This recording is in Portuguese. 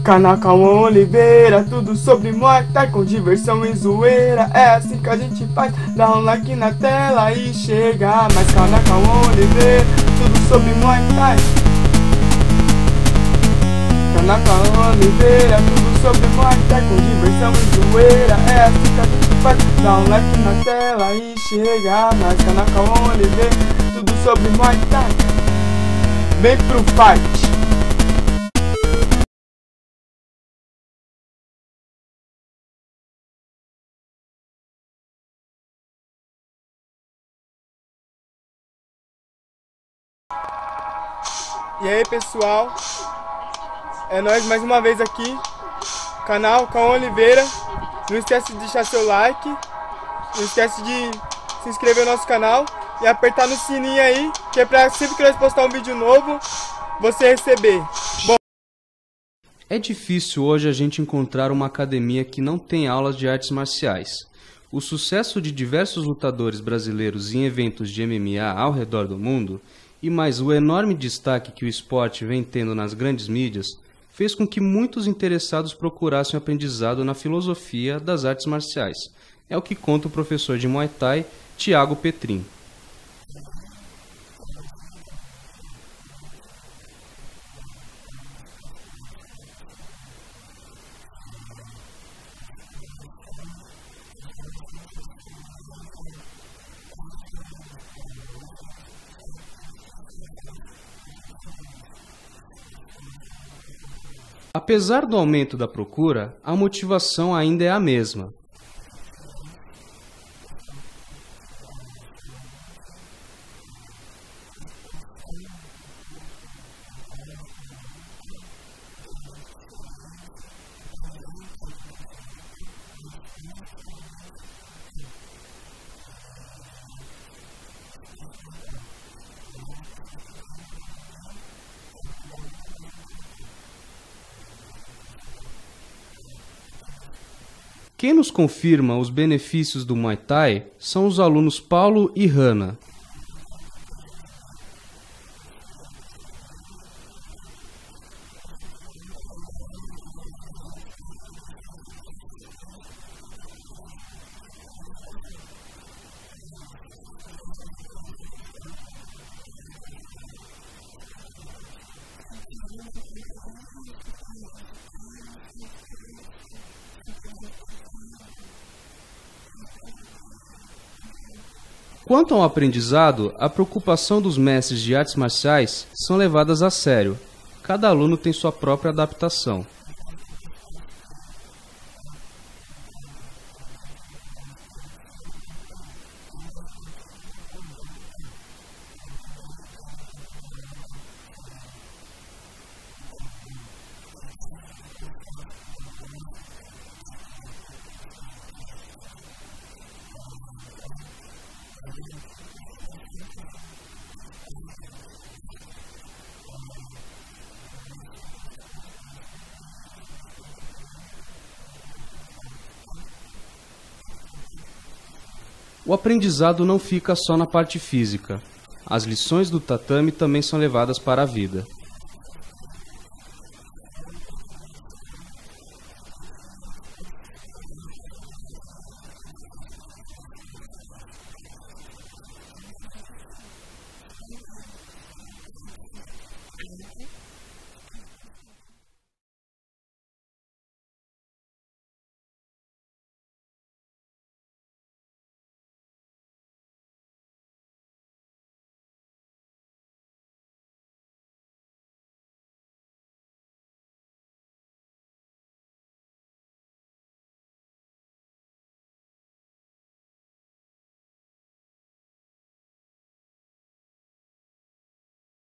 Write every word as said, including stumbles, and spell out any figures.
Canal Cauã Oliveira, tudo sobre Muay Thai com diversão e zoeira. É assim que a gente faz, dá um like na tela e chega mais. Canal Cauã Oliveira, tudo sobre Muay Thai. Canal Cauã Oliveira, tudo sobre Muay Thai com diversão e zoeira. É assim que a gente faz, dá um like na tela e chega mais. Canal Cauã Oliveira, tudo sobre Muay Thai. Vem pro fight. E aí pessoal, é nóis mais uma vez aqui, canal Cauã Oliveira. Não esquece de deixar seu like, não esquece de se inscrever no nosso canal e apertar no sininho aí, que é pra sempre que nós postar um vídeo novo, você receber. Bom, é difícil hoje a gente encontrar uma academia que não tem aulas de artes marciais. O sucesso de diversos lutadores brasileiros em eventos de M M A ao redor do mundo e mais o enorme destaque que o esporte vem tendo nas grandes mídias, fez com que muitos interessados procurassem o aprendizado na filosofia das artes marciais. É o que conta o professor de Muay Thai, Thiago Petrin. Apesar do aumento da procura, a motivação ainda é a mesma. Quem nos confirma os benefícios do Muay Thai são os alunos Paulo e Hanna. Quanto ao aprendizado, a preocupação dos mestres de artes marciais são levadas a sério. Cada aluno tem sua própria adaptação. O aprendizado não fica só na parte física. As lições do tatame também são levadas para a vida.